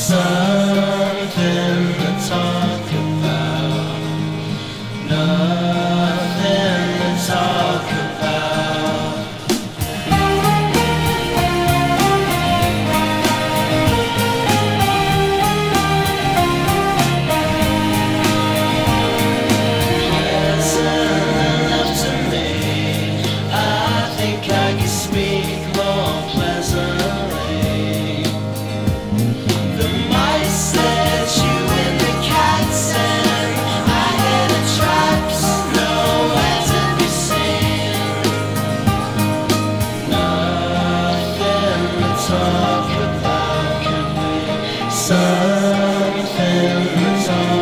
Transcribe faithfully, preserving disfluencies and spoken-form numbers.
Something to talk about. Nothing to talk about. Pleasant enough to me. I think I can speak more pleasantly. The mice that you and the cats and I hear the traps nowhere to be seen. Nothing to talk about, can we? Something to talk